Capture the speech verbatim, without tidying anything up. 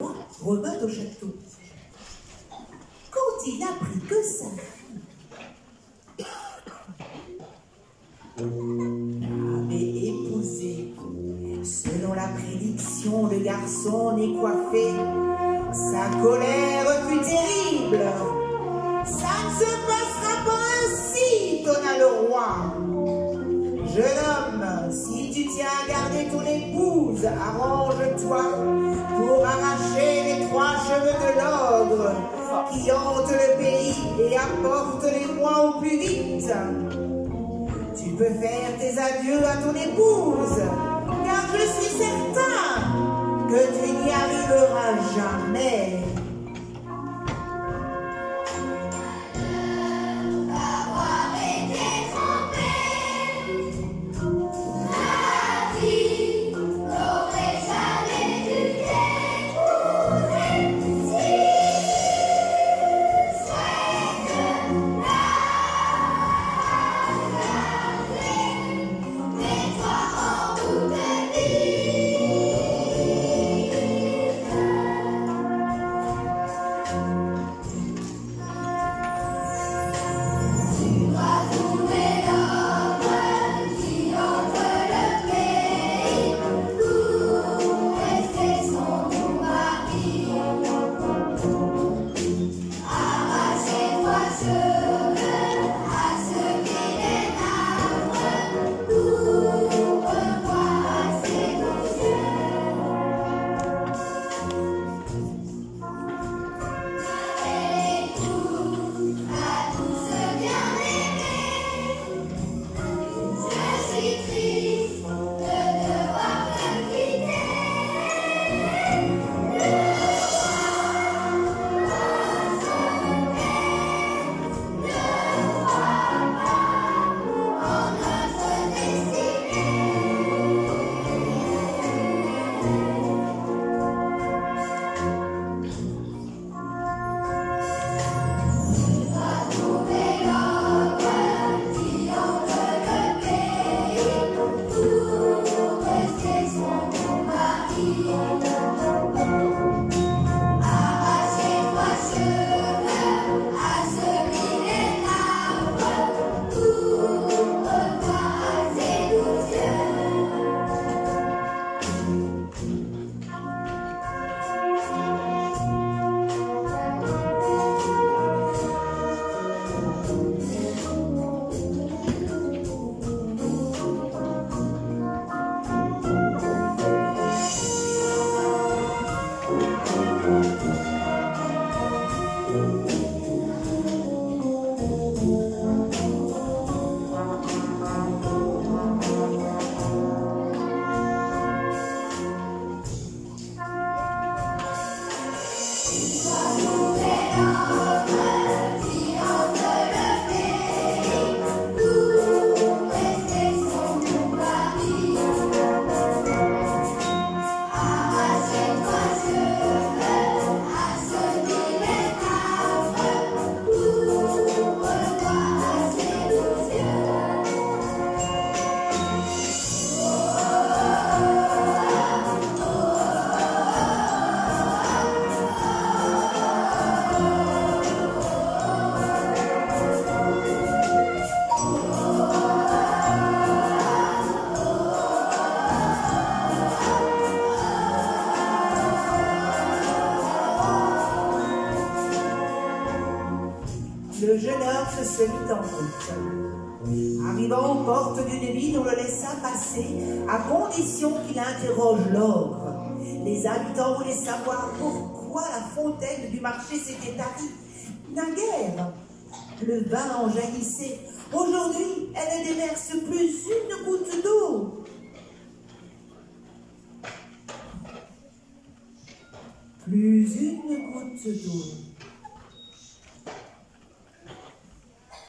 revint au château. Quand il apprit que sa fille avait épousé, selon la prédiction, le garçon né coiffé, sa colère fut terrible. Ça ne se passera pas ainsi, donna le roi. Jeune homme, si tu tiens à garder ton épouse, arrange-toi pour arracher les trois cheveux de l'ogre qui hantent le pays et apportent les mois au plus vite. Tu peux faire tes adieux à ton épouse, car je suis certain que tu n'y arriveras jamais. Le jeune homme se mit en route. Arrivant aux portes d'une ville, on le laissa passer, à condition qu'il interroge l'ogre. Les habitants voulaient savoir pourquoi la fontaine du marché s'était tarie. Naguère, le vin en jaillissait. Aujourd'hui, elle ne déverse plus une goutte d'eau. Plus une goutte d'eau.